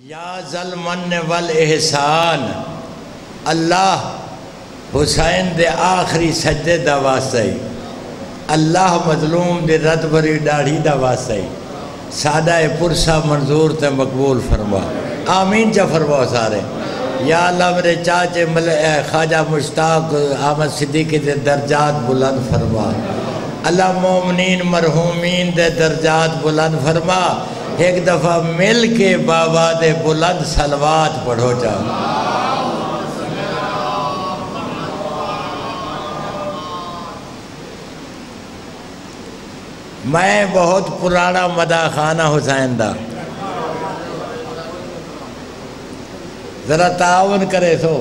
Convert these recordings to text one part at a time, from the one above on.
یا ذل من والاحسان اللہ حسین دے آخری سجدے دا واسطہ اللہ مظلوم دے رت بری ڈاڑھی دا واسطہ سادہ پرسا منظور تے مقبول فرما آمین چا فرما سارے یا اللہ میرے چاچے خواجہ مشتاق احمد صدیقی دے درجات بلند فرما اللہ مومنین مرحومین دے درجات بلند فرما ایک دفعہ مل کے بابا دے بلند صلوات پڑھو جا میں بہت پرانا مداح خانہ حسین دا ذرا تعاون کرے سو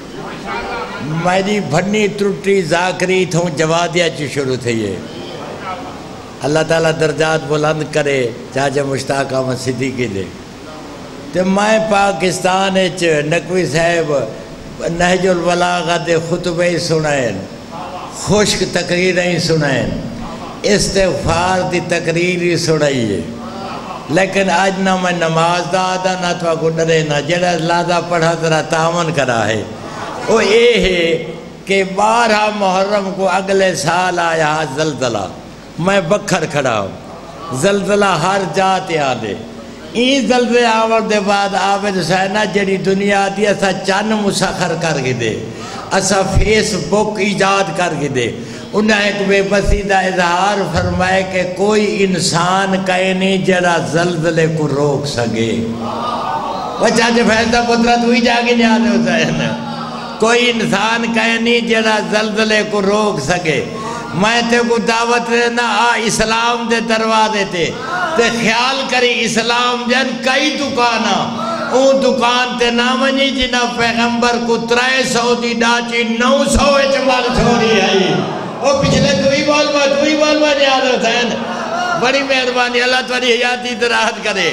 میری بھنی ترٹی ذاکری تھوں جوادیہ چی شروع تھی ہے اللہ تعالیٰ درجات بلند کرے چاچے مشتاق احمد صدیقی دے تو میں پاکستان نقوی صاحب نہج البلاغہ دے خطبے سنائیں خشک تقریریں سنائیں استغفار دی تقریری سنائیے لیکن آج نہ میں نماز دا آدھا نہ تو کو ڈرے نہ جڑا لازہ پڑھا ذرا تعاون کرا ہے وہ یہ ہے کہ 12 محرم کو اگلے سال آیا زلزلہ میں بکھر کھڑا ہوں زلزلہ ہر جات یاد ہے این زلزلے آور دے بعد عابد حسینہ جڑی دنیا دی اسا چن مسخر کر کے دے اسا فیس بک ایجاد کر کے دے انہیں ایک بے بسی دا اظہار فرمائے کہ کوئی انسان کہیں نہیں جڑا زلزلے کو روک سکے وہ چاچے فیصلہ پترہ تو ہی جاگے نہیں آنے حسین کوئی انسان کہیں نہیں جڑا زلزلے کو روک سکے میں تے کو دعوت رہنا اسلام دے دروازے تے خیال کری اسلام جن کئی دکانا اون دکان تے نامنی جنہ پیغمبر کو 300 دی ڈاچی 900 اچمال چھوڑی ہے وہ پچھلے تو ہی بول یاد حسین بڑی مہربانی اللہ تمہاری حیاتی دراحت کرے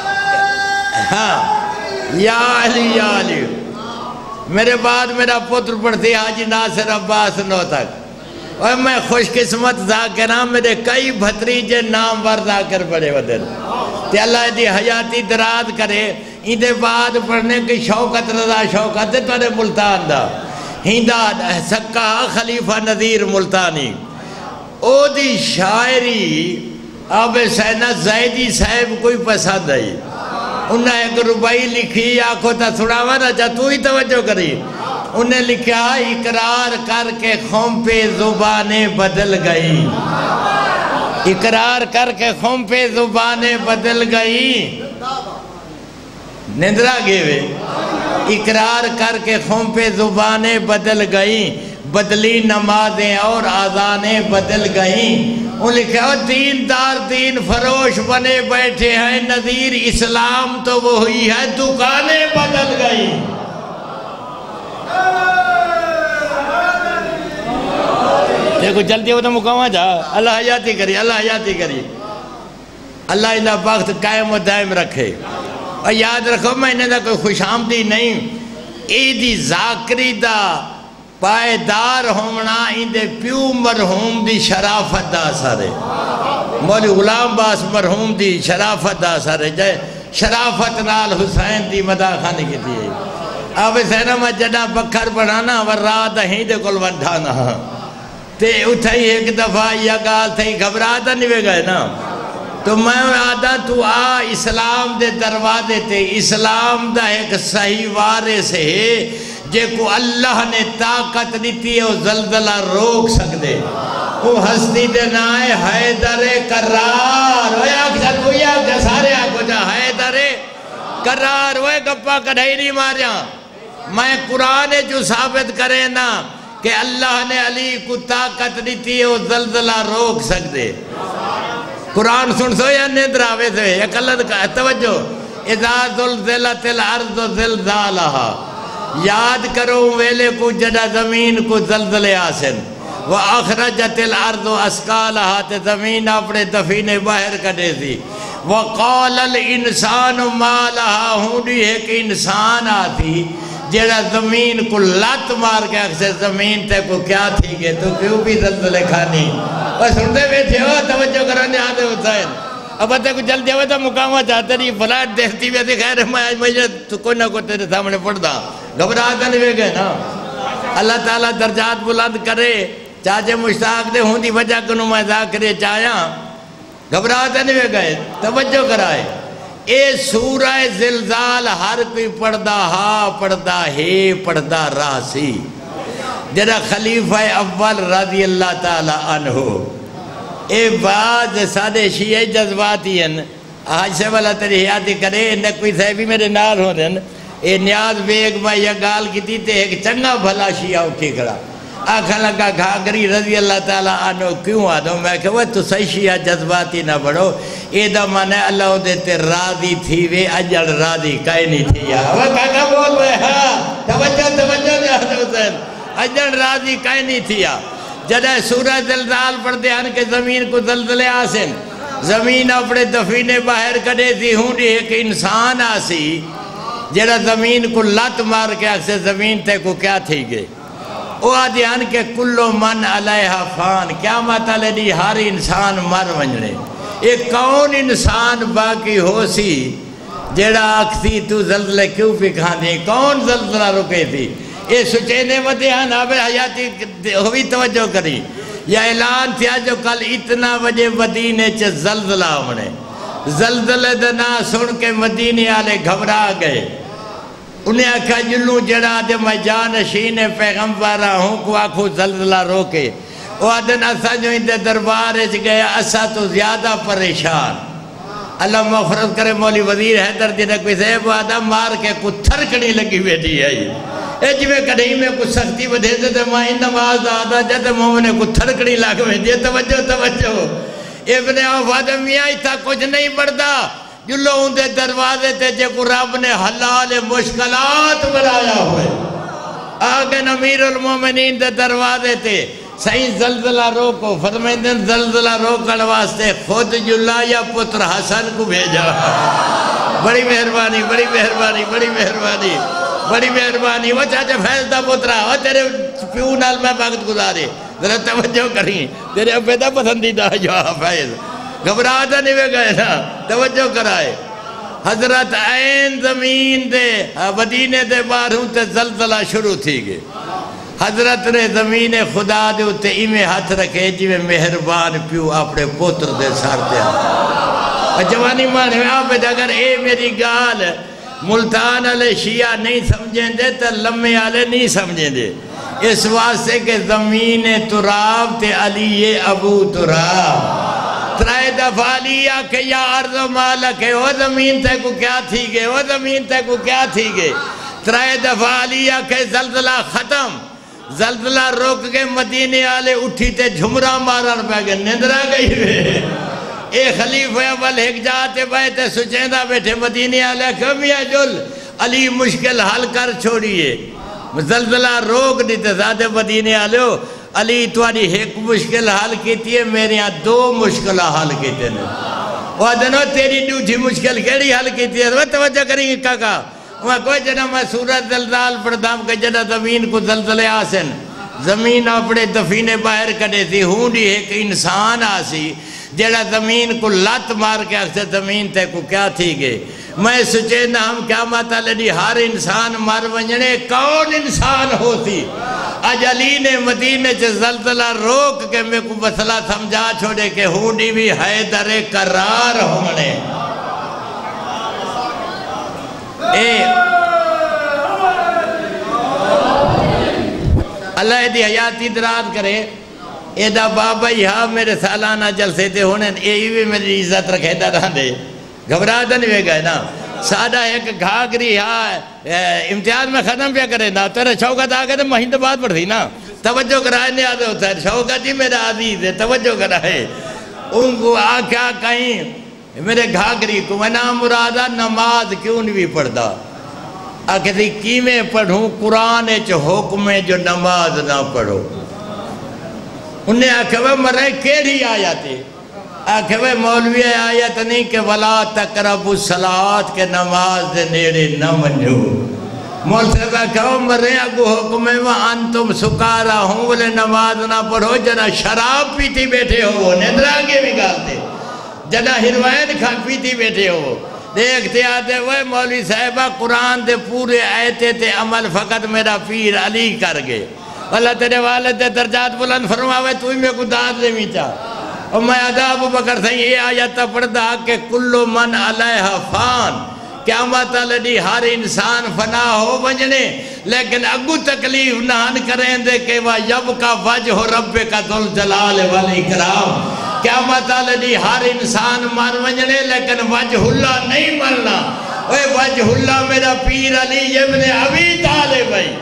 ہاں یا علی میرے بعد میرا پتر پڑھتی حاجی ناصر عباس 9 تک اور میں خوش قسمت ذاکران میرے کئی بھتریجے نام ور ذاکر پڑھے ودن تے اللہ دی حیاتی دراحت کرے اندے بعد پڑھنے کی شوکت رضا شوکت تورے ملتان دا ہندہ سکہ خلیفہ نذیر ملتانی او دی شاعری اب سینہ زیدی صاحب کوئی پسند آئی انہیں ایک ربائی لکھی آنکھوں تا سڑاوا نا چاہ تو ہی توجہ کری انہیں لکھا اقرار کر کے خون پہ زبانیں بدل گئی اقرار کر کے خون پہ زبانیں بدل گئی نندرہ گئے اقرار کر کے خون پہ زبانیں بدل گئیں بدلی نمازیں اور آذانیں بدل گئیں انہوں نے کہا دین دار دین فروش بنے بیٹھے ہیں نظیر اسلام تو وہی ہے دکانیں بدل گئیں دیکھو جلدی ہوتا مقامہ جا اللہ حیاتی کری اللہ انہا وقت قائم و دائم رکھے اور یاد رکھو میں نے دا کوئی خوش آمدی نہیں ایدی ذاکری دا پائیدار ہومنا اندے پیو مرحوم دی شرافت دا سارے مولی غلام باس مرحوم دی شرافت دا سارے جائے شرافت نال حسین دی مداح خانے کی دیئے اب حسینہ میں جڑا بکھر بڑھانا ورادہ ہی دے کل ونڈھانا تے اتھائی ایک دفعہ یا گال تھئی گھبراتا نہیں گئے نا تو میں آدھا تو اسلام دے دروازے تے اسلام دا ایک صحیح وارث ہے جے کو اللہ نے طاقت دیتی ہے وہ زلزلہ روک سکتے وہ ہستی دے نائے حیدر کرار وہ یا سارے آنکھو جا حیدر کرار وہ گپا کڑھائی نہیں ماریا میں قرآن جو ثابت کرے نا کہ اللہ نے علی کو طاقت دیتی ہے وہ زلزلہ روک سکتے قرآن سن سو یا نیندر آوے سے یا کلد کا توجہ اذا زلزلت الارض زلزالہا یاد کرو ویلے کو جڑا زمین کو زلزلے آسن وَأَخْرَجَتِ الْأَرْضُ أَسْقَالَهَا تے زمین اپنے دفینے باہر کٹے تھی وَقَالَ الْإِنسَانُ مَا لَهَا ہونی ہے کہ انسان آتی جڑا زمین کو لات مار کے اکثر زمین تے کو کیا تھی گے تو کیوں بھی زلزلے کھانی اور سنتے بیٹھے ہو توجہ کرانے آدھے حسین اب تے کو جل جاوے تو مقامہ چاہتے نہیں فلائٹ دیکھتی بھی تھی خیر مجھے تو کوئی نہ کوئی تیرے سامنے پڑھتا گھبراتا نہیں ہوئے گئے نا اللہ تعالیٰ درجات بلند کرے چاچے مشتاق دے ہوں دی وجہ کنو میں ذاکرے چاہیاں گھبراتا نہیں ہوئے گئے توجہ کرائے اے سورہ زلزال ہر کوئی پڑھدا ہا پڑھدا ہے پڑھدا راسی جڑا خلیفہ اول رضی اللہ تعالیٰ عنہ اے بعض سادے شیعہ جذباتی ہیں آج سے والا تیری حیاتی کرے انہیں کوئی صحیبی میرے نال ہو رہے ہیں اے نیاز بیگ میں یہ گال کی دیتے ایک چنگا بھلا شیعہ اٹھی کھڑا آنکھا لگا گھاگری رضی اللہ تعالیٰ عنہ کیوں آدھوں میں کہ وہ تو صحیح شیعہ جذباتی نہ بڑھو اے دا مانے اللہ دیتے راضی تھی وے اجڑ راضی کائے نہیں تھی یا وہ کاکا بول رہے ہاں توجہ جہاں حسین اجڑ راضی کائے نہیں تھی یا جدہ سورہ زلزال پڑھتے ہیں کہ زمین کو زلزلے آسن زمین اپنے دفینے باہر کڑے تھی ہوں دی ایک انسان آسی جدہ زمین کو لات مار کے اکسے زمین تے کو کیا تھی گئے وہ آدھی ہیں کہ کلو من علیہ فان کیا مطلع دی ہر انسان مر ونجنے ایک کون انسان باقی ہو سی جدہ اکسی تو زلزلے کیوں پہ کھانے کون زلزلہ رکے تھی یہ سچینے ودے ہیں نابے حیاتی ہوئی توجہ کری یا اعلان تھیا جو کل اتنا وجہ مدینے چے زلزلہ ہونے زلزلے دنا سن کے مدینے آلے گھبرا گئے انہیں آکھا جلوں جڑا دے میں جانشین پیغمبرہ ہوں کو آکھو زلزلہ روکے وہ آدھن اسا جو اندے دربارے چ گیا اسا تو زیادہ پریشان اللہ مغفرت کرے مولی وزیر حیدر دینے کوئی صحیب آدھا مار کے کچھ تھرکڑی لگی ہوئے دی ہے اے جی میں کڑھئی میں کچھ سختی بدھے دے دے ماں نماز آدھا جد مومنے کچھ تھرکڑی لگ ہوئے دی توجہ ابن عوف میاں تھا کچھ نہیں پڑھتا جلو ان دے دروازے تے جے کو رب نے حلال مشکلات بنایا ہوئے آگے امیر المومنین دے دروازے تے صحیح زلزلہ روکو فرمائیں زلزلہ روکن واسطے خود جلا یا پتر حسن کو بھیجا بڑی مہربانی بڑی مہربانی بڑی مہربانی بڑی مہربانی وہ چاچے فیض دا پترہ وہ تیرے پیو نال میں وقت گزارے ذرا توجہ کریں تیرے ابیدہ پسندیدہ جو فیض گھبراتا نہیں ہوئے گئے نا توجہ کرائے حضرت این زمین دے مدینے دے باروں تے زلزلہ شروع تھی گئے حضرت نے زمین خدا دے اتے ایمیں ہاتھ رکھے جی میں مہربان پیو اپنے پوتر دے سار دیا جوانی مانے میں آپ اگر اے میری گال ملتان علیہ شیعہ نہیں سمجھیں دے تو لمحے علیہ نہیں سمجھیں دے اس واسطے کہ زمین تراب تے علی ابو تراب ترائے دفعہ لیا کہ یا عرض مالک ہے وہ زمین تے کو کیا تھی گئے وہ زمین تے کو کیا تھی گئے ترائے دفعہ لیا کہ زلزلہ ختم زلزلہ روک کے مدینے آلے اٹھی تے جھمرہ مارن پہ گئے نندرہ گئی ہوئے اے خلیفہ اول ایک جاتے بیٹھے سچیندہ بیٹھے مدینے آلے کمیاں جل علی مشکل حل کر چھوڑیے زلزلہ روک دیتے زیادہ مدینے آلے ہو علی تواری ایک مشکل حل کیتی ہے میرے یہاں دو مشکلہ حل کیتے ہیں وہ دنوں تیری دوٹھی مشکل کیڑی حل کیتی ہے وہ توجہ کریں گے کاکا وہ کوئی جنہ میں سورت زلزال پڑھتام کہ جنہ زمین کو زلزلے آسن زمین اپنے دفینے باہر کڑے تھی ہونڈی ایک انسان آسی جڑا زمین کو لات مار کے اکسے زمین تے کو کیا تھی گئے میں سچے نہ ہم کیا ماتا لڑی ہر انسان مر ونجنے کون انسان ہوتی آج علی نے مدینے چے زلزلہ روک کے میں کو مسئلہ سمجھا چھوڑے کہ ہونڈی بھی حیدر قرار ہونے اللہ دی حیاتی دراز کرے اے دا بابا یہاں میرے سالانہ جلسے تے ہونے اے بھی میری عزت رکھے دا رہاں دے گھبراتا نہیں ہوئے گئے نا سادہ ایک گھاگری یہاں امتحان میں ختم پیا کرے نا تیرے شوکت آگے تو مہین تو بات پڑھ تھی نا توجہ کرائے نہیں آدھے ہوتا ہے شوکت ہی میرا عزیز ہے توجہ کرائے ان کو آکھا کہیں میرے گھاگری کو میں نام مرادہ نماز کیوں نہیں پڑھتا آکھے تھی کیمیں پڑھوں قرآن چو حکمیں جو نماز نہ پڑھو انہیں آکھے وہ مرے کیڑی آیاتی آکھے وہ مولوی آیت نہیں کہ وَلَا تَقْرَبُ الصَّلَاةِ کہ نماز دے نیڑے نہ منجو مول صاحب آکھے وہ مرے اگو حکمیں وَأَنْتُمْ سُکارا ہوں بولے نماز نہ پڑھو جنا شراب پیتی بیٹھے ہو وہ ندرہ آگے بھی گالتے جدہ ہروین کھا پیتی بیٹھے ہو دیکھتے آتے ہوئے مولوی صاحبہ قرآن دے پورے آیتے تے عمل فقط میرا پیر علی کر گئے اللہ تیرے والد دے درجات بلند فرماوے تو ہی میں کو داد لے میچا اور میں ادا ابو بکر سے یہ آیتہ پڑھتا کہ کلو من علیہ فان قیامت علی ہر انسان فنا ہو بنجنے لیکن اگو تکلیف نہان کریں دے کہ وہ یب کا وجہ رب کا ذل جلال والاکرام قیامت علی ہر انسان مر بنجنے لیکن وجہ اللہ نہیں مرنا اوہ وجہ اللہ میرا پیر علی ابن ابی طالب بھائی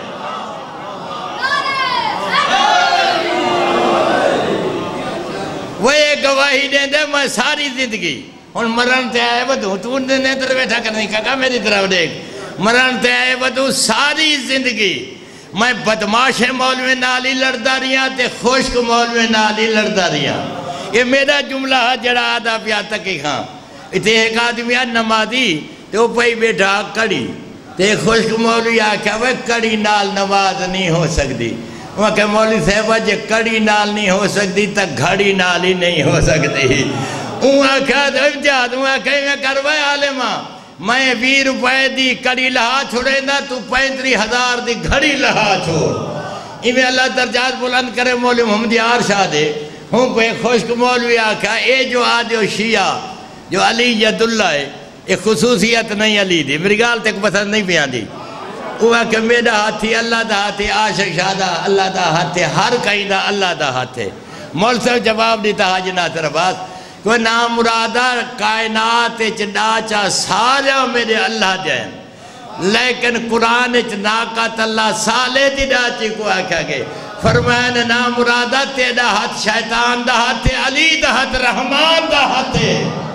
وہ ایک گواہی دیں دے میں ساری زندگی اور مرن تے آئے بدو تو نے در بیٹھا کرنے کا میری طرف دیکھ مرن تے آئے بدو ساری زندگی میں بدماش مولوی نالی لڑداریاں تے خوشک مولوی نالی لڑداریاں یہ میرا جملہ جڑا آدھا پیا تکی خاں تے ایک آدمی نمازی تے وہ پہی بیٹھا کڑی تے خوشک مولوی آکھا وہ کڑی نال نماز نہیں ہو سکتی وہاں کہ مولوی صاحبہ جے کڑی نال نہیں ہو سکتی تا گھڑی نال ہی نہیں ہو سکتی وہاں کہا امتیاد وہاں کہیں میں کروائے عالمہ میں 20 روپے دی کڑی لہا چھوڑے نا تو 35,000 دی گھڑی لہا چھوڑ میں اللہ درجات بلند کرے مولوی محمد یار شاہ دے ہوں کوئی خوشک مولوی آکھا اے جو آدھے شیعہ جو علی ید اللہ ہے ایک خصوصیت نہیں علی دی میری گال تک پسند نہیں بیان دی وہاں کہ میرا ہاتھی اللہ دا ہاتھی عاشق شادہ اللہ دا ہاتھی ہر کہیں دا اللہ دا ہاتھی مول سے جواب دیتا حاجی ناصر عباس کوئی نام مرادہ کائنات چاچا سارا میرے اللہ جائیں لیکن قرآن ناکت اللہ سالے دی ڈاچی کو آکھا گئے فرمائن نام مرادہ تیرا ہاتھ شیطان دا ہاتھی علی دا ہاتھ رحمان دا ہاتھی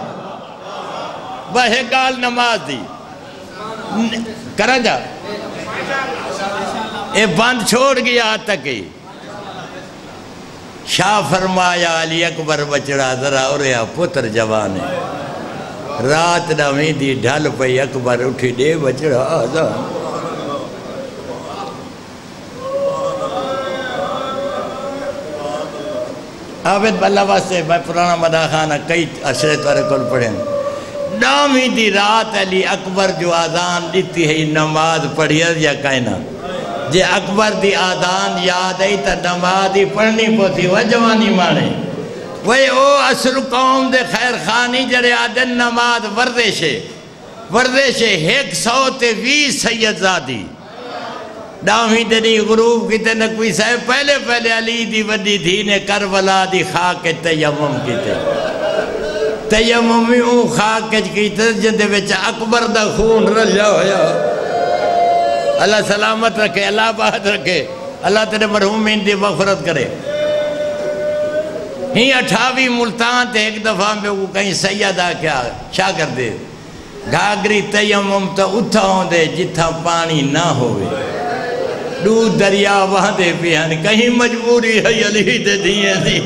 وہ گال نماز دی کرن جا اے بند چھوڑ گیا تک ہی شاہ فرمایا علی اکبر بچڑا ذرا اوریا پتر جوان ہے رات نویں دی ڈھل پئی اکبر اٹھی دے بچڑا آزان عابد اللہ واسطے میں پرانا مدہ خانہ کئی عشرے تورے کل پڑھیں نویں دی رات علی اکبر جو آزان دیتی ہے نماز پڑھیت یا کائنہ جے اکبر دی آدان یاد ہے تا نماز ہی پڑھنی پوتی وہ جوانی مانے وہی او اصل قوم دے خیر خانی جڑے آدن نماز وردش 120 سید زادی ڈاویں دنی غروب کی تنکوی صاحب پہلے علی دی ودی دھی نے کربلا دی خاک تیمم کی تے تیممی اون خاک کی تے جندے وچ اکبر دا خون رجا ہویا اللہ سلامت رکھے اللہ بہت رکھے اللہ تیرے مرحومین دی مغفرت کرے ہی 28 ملتان تے ایک دفعہ میں وہ کہیں سیدہ کیا شاہ کر دے گھاگری تیمم تا اتھا ہوں دے جتھا پانی نہ ہوئے دودھ دریا وہاں دے پیان کہیں مجبوری ہے علی دے دیئے دی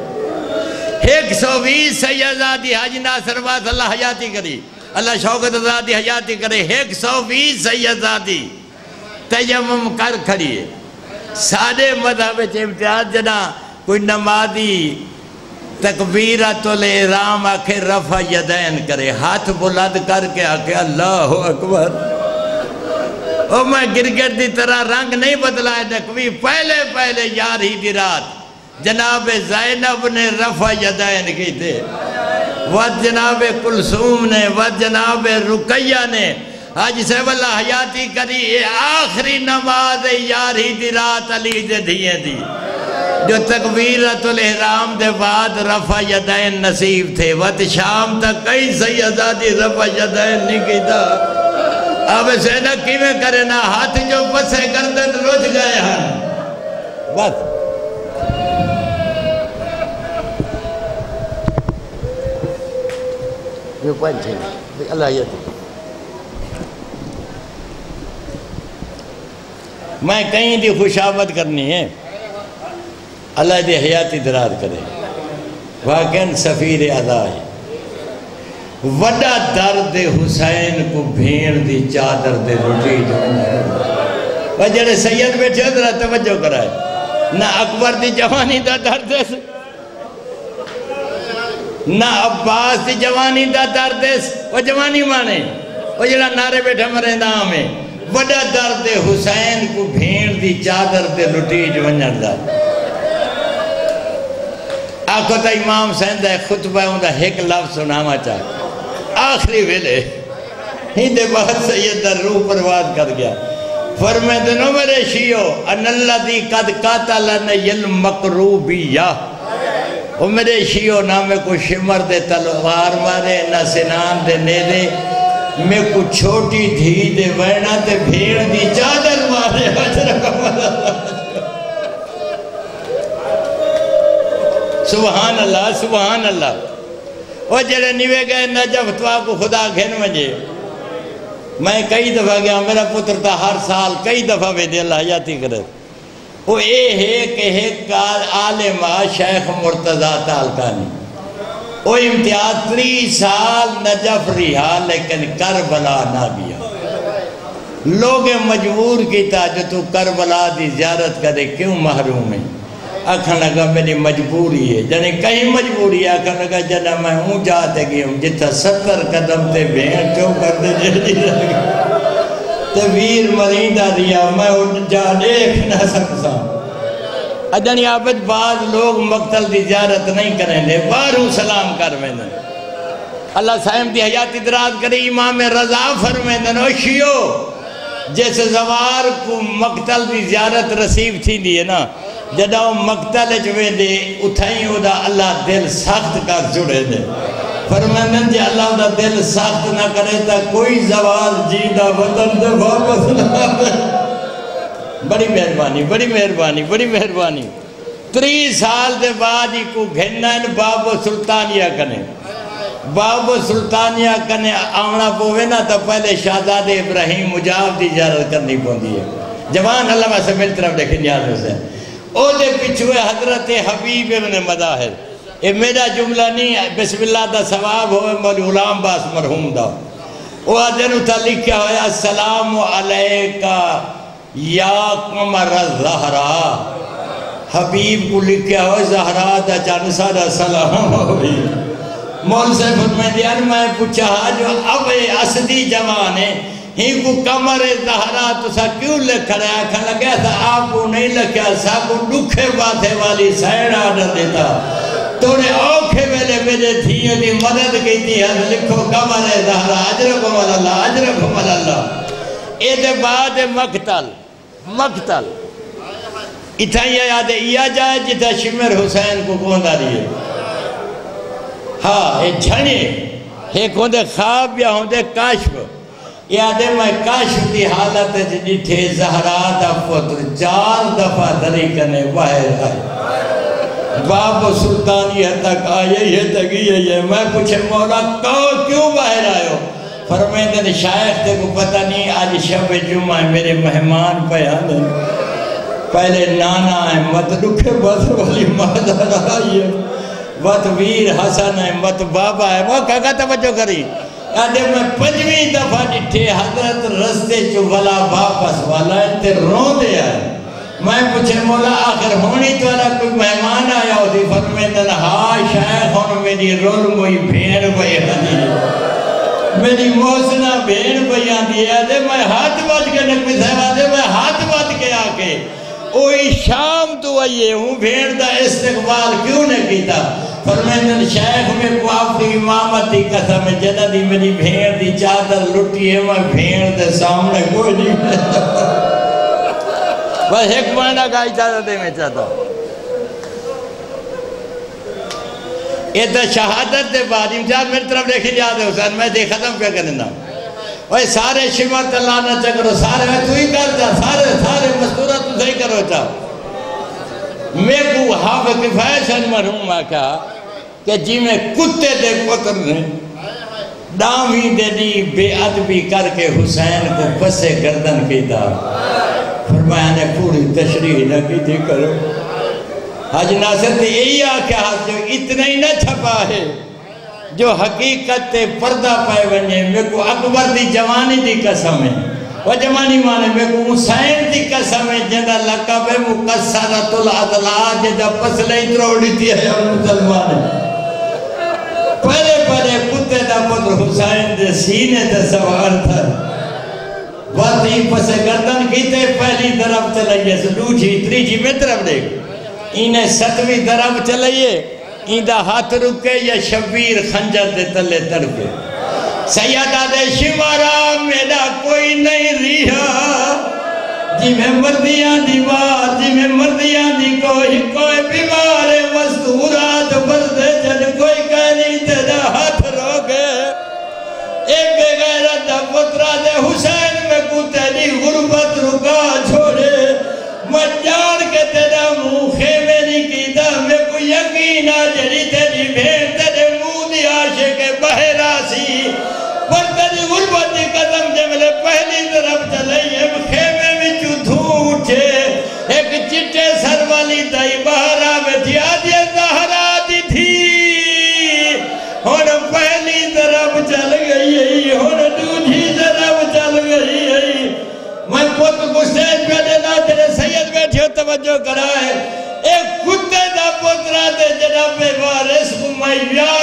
120 سیدہ دی حاجی ناصر عباس اللہ حیاتی کری اللہ شوکت ازادی حیاتی کرے 120 سیدہ دی تیمم کر کھڑی ہے سارے مذہب امتیاز جنا کوئی نمازی تکبیرت الاحرام آکھے رفع یدین کرے ہاتھ بلند کر کے آکھے اللہ اکبر او میں گرگٹ دی طرح رنگ نہیں بدلائے نکوی پہلے یار ہی دی رات جناب زینب نے رفع یدین کی تھے ود جناب کلثوم نے ود جناب رقیہ نے آج صاحب اللہ حیاتی کری اے آخری نماز یاری دی رات علی دے دھیے دی جو تکبیرت الاحرام دے بعد رفع یدین نصیب تھے وقت شام تک کئی سیدہ دی رفع یدین نہیں کی تھا اب سینہ کیویں کرے نا ہاتھ جو پسے گردن رج گئے ہیں بس یہ پوائنٹ ہے اللہ حیاتی میں کہیں دی خوشامد کرنی ہے اللہ دی حیاتی دراز کرے واقعاً سفیر عطا ہے وڈا درد حسین کو بھیڑ دی چادر دے روٹی جو جڑے سید بیٹھے ذرا توجہ کرائے نہ اکبر دی جوانی دا درد نہ عباس دی جوانی دا درد وہ جوانی مانے وہ جڑا نعرے بیٹھا مرین دا ہمیں وڈا درد حسین کو بھیڑ دی چادر دے لٹی جو ونجن دا آکھو تا امام حسین دا خطبہ ہوں دا ایک لفظ سناما چاہ آخری ویلے ہندے بہت سید دا روح پرواد کر گیا فرمائے دنو میرے شیعو ان اللہ دی قد قاتلن یل مقروبیہ وہ میرے شیعو نہ میں کو شمر دے تلوار مارے نہ سنان دے نیدے میں کو چھوٹی دھی دے وینا تے بھیڑ دی چادر مارے سبحان اللہ سبحان اللہ وہ جڑے نیوے گئے نجف تو آپ کو خدا گھن مجھے میں کئی دفعہ گیا میرا پتر تا ہر سال کئی دفعہ بھی دے اللہ حیاتی کرے وہ ایک عالمہ شیخ مرتضیٰ تالکانی وہ امتیاز 3 سال نجف رہا لیکن کربلا نہ گیا لوگ مجبور کیتا جو تو کربلا دی زیارت کرے کیوں محروم ہے آکھن لگا میری مجبوری ہے جنہیں کہیں مجبوری ہے آکھن لگا جنہ میں ہوں جاتے گئی ہوں جتا 70 قدم تے بھین کیوں کر دے جی لگا تے ویر مریندہ دیا میں جا دیکھ نہ سکتا اجنی عابد بعض لوگ مقتل دی زیارت نہیں کریں دے باروں سلام کر میں دن اللہ صاحب دی حیات ادراز کرے امام رضا فرمیں دن او شیعو جیسے زوار کو مقتل دی زیارت رسیب تھی دیئے نا جدہ وہ مقتل جوے دے اتھائیں ہو دا اللہ دل سخت کر جڑے دے فرمائن جی اللہ دا دل سخت نہ کرے تا کوئی زوال جیدہ وطن دے واپس نہ آئے بڑی مہربانی بڑی مہربانی بڑی مہربانی 3 سال دے بعد ہی کو گھننا ان باب و سلطانیہ کنے باب و سلطانیہ کنے آمنا پوے نا تا پہلے شہزاد ابراہیم مجاب دی جارت کرنی پوندی ہے جوان اللہ میں سے مل طرف دیکھیں یاد ہو سے او دے پچھوے حضرت حبیب ابن مظاہر یہ میرا جملہ نہیں بسم اللہ دا ثواب ہوئے مولی غلام باس مرحوم دا وہ آدھر اتھا لکھا ہویا السلام علیکہ یا قمر الزہرہ حبیب کو لکھا ہوئے زہرہ دا چانسا دا سلام ہوئی مول سے فرمائے دیا میں پوچھا جو اب اسدی جوان ہے ہی کو قمر زہرہ تو سا کیوں لکھ رہا ہے کھا لگیا تھا آپ کو نہیں لکھا سا کو دکھے باتے والی سائن آڈر دیتا توڑے اوکھے ویلے میرے دھیئے دی مدد کی تھی ہم لکھو قمر زہرہ عجرکم اللہ عجرکم اللہ اے دے بعد مقتل اتھائیہ یاد ایا جائے جتا شمر حسین کو کوندہ دیئے ہاں اے جھنے ایک ہوندے خواب یا ہوندے کاشف یادے میں کاشف دی حالت جنی تھے زہرا دا پتر 4 دفعہ دری کنے باہر آئے باب و سلطانیہ تک آئے یہ تک یہ میں پوچھے مولا کیوں باہر آئے ہو فرمائے شایخ تے کو پتہ نہیں آج شب جمعہ میرے مہمان پہ آنے پہلے نانا ہے مت دکھے بس والی مادر آئی ہے مت ویر حسن ہے مت بابا ہے وہ کہا توجہ کری یادے میں 5ویں دفعہ ڈٹھے حضرت رستے چو بلا واپس والا تے رون دے آئے میں پوچھے مولا آخر ہونی تو اللہ کوئی مہمان آیا ہو دی فرمائے ہاں شیخ ہون میری رول موئی بھین بھئی آنی میری محسنہ بھین بھئی آنی ہے میں ہاتھ بات کے نکمی صاحب آدھے میں ہاتھ بات کے آکے اوہی شام تو آئیے ہوں بھین دا استقبال کیوں نے کیتا فرمائے شیخ میں کو آپ دی امامت دی قسم جنہ دی میری بھین دی چادر لٹی ہے میں بھین دے سامنے کوئی نہیں بس ایک مہینہ کا اجازت دے میں چاہتا ہوں یہ تو شہادت دے بعد امتیاز میری طرف دیکھیں یاد ہے حسین میں دے ختم کیا کرنا وہ سارے شمر اللہ نہ چکرو سارے میں تو ہی کر جا سارے مستورہ تو صحیح کرو چاہ میں کو حافظ کفایشن مرحوم آکھا کہ جی میں کتے دے پتر نے دامی دے دی بے عدبی کر کے حسین کو پسے گردن کی دا فرمایا نے پوری تشریح نہ کی تھی کرو حج ناصر تے یہی آکھا جو اتنا ہی نہ چھپا ہے جو حقیقت تے پردہ پائے ونجے میں کو اکبر دی جوانی دی قسم ہے وہ جوانی مانے میں کو حسین دی قسم ہے جدہ لقب ہے مقصرت العدلہ جدہ پسلے اتروڑی تھی ہے مسلمان ہے پہلے پہلے کتے دا پتر حسین دے سینے دے سوار تھا واتی پسے گردن کیتے پہلی طرف چلائیے دوجھی تریجھی میں طرف دیکھ انہیں 7ویں طرف چلائیے ان دا ہاتھ رکے یا شبیر خنجر دے تلے تڑکے سیدہ دے شمارا میرا کوئی نہیں رہا جی میں مردیاں دی بات جی میں مردیاں دی کوئی بیمار مستورات بردے جن کوئی کہنی تیرا ہاتھ روکے ایک بے غیرت دا پترہ دے حسین میں کو تیری غربت رکا چھوڑے میں جان کے تیرا منہ خیمے نہیں کیتا میں کو یقینا جری تیری بھین تیرے منہ دی عاشق بہرا سی پر تیری غربت دی قدم جملے پہلی طرف چلائیے خیمے میں چودھوں اٹھے ایک چٹے سر والی دائی بہرا بیٹھی آدھی زہرا دی تھی ہون پہلی طرف چل گئی ہے ہون دوجھی طرف چل گئی ہے میں پوت کو سیج پہ دینا تیرے سید بیٹھے توجہ کرائے ایک کتے دا پترہ دے جناب وارث کو میں یاد